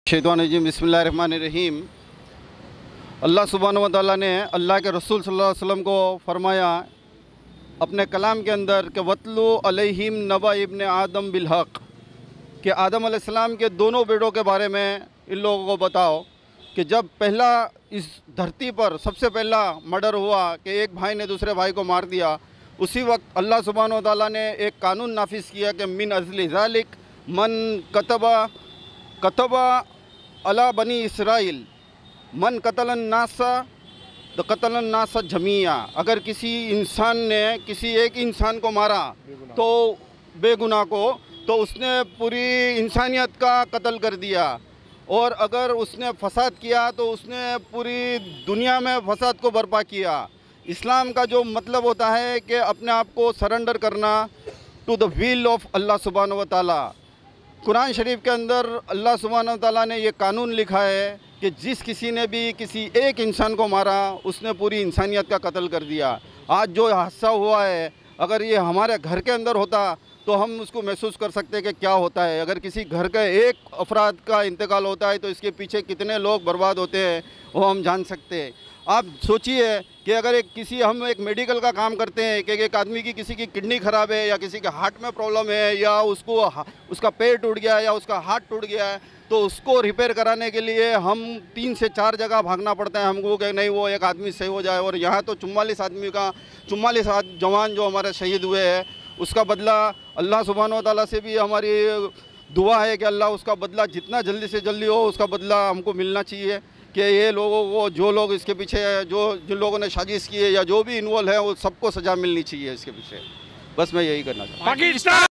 शैतानिर्रजीम बिस्मिल्लाहिर्रहमानिर्रहीम। अल्लाह सुब्हानहू व तआला ने अल्लाह के रसूल सल्लल्लाहु अलैहि वसल्लम को फरमाया अपने कलाम के अंदर कि वतलू अलैहिम नबा इब्न आदम बिलहक़, कि आदम अलैहिस्सलाम के दोनों बेटों के बारे में इन लोगों को बताओ कि जब पहला इस धरती पर सबसे पहला मर्डर हुआ कि एक भाई ने दूसरे भाई को मार दिया, उसी वक्त अल्लाह सुब्हानहू व तआला ने एक कानून नाफिज किया कि मिन अज़ली ज़ालिक मन कतबा अला बनी इसराइल मन कतलन नासा तो कतलन नासा जमिया। अगर किसी इंसान ने किसी एक इंसान को मारा तो बेगुनाह को, तो उसने पूरी इंसानियत का कत्ल कर दिया। और अगर उसने फसाद किया तो उसने पूरी दुनिया में फसाद को बर्पा किया। इस्लाम का जो मतलब होता है कि अपने आप को सरेंडर करना to the will of Allah सुब्हानहू व तआला। कुरान शरीफ के अंदर अल्लाह सुब्हानहू व तआला ने ये कानून लिखा है कि जिस किसी ने भी किसी एक इंसान को मारा उसने पूरी इंसानियत का कत्ल कर दिया। आज जो हादसा हुआ है, अगर ये हमारे घर के अंदर होता तो हम उसको महसूस कर सकते हैं कि क्या होता है। अगर किसी घर के एक अफराद का इंतकाल होता है तो इसके पीछे कितने लोग बर्बाद होते हैं वो हम जान सकते हैं। आप सोचिए कि अगर हम एक मेडिकल का काम करते हैं कि एक आदमी की किसी की किडनी ख़राब है या किसी के हार्ट में प्रॉब्लम है या उसका पैर टूट गया है या उसका हाथ टूट गया है, तो उसको रिपेयर कराने के लिए हम 3 से 4 जगह भागना पड़ता है हमको कि नहीं वो एक आदमी सही हो जाए। और यहाँ तो 44 जवान जो हमारे शहीद हुए हैं उसका बदला अल्लाह सुब्हानहू व तआला से भी हमारी दुआ है कि अल्लाह उसका बदला जितना जल्दी से जल्दी हो उसका बदला हमको मिलना चाहिए। कि ये लोगों को जो लोग इसके पीछे जिन लोगों ने साजिश की है या जो भी इन्वॉल्व है वो सबको सज़ा मिलनी चाहिए इसके पीछे। बस मैं यही करना चाहता हूँ।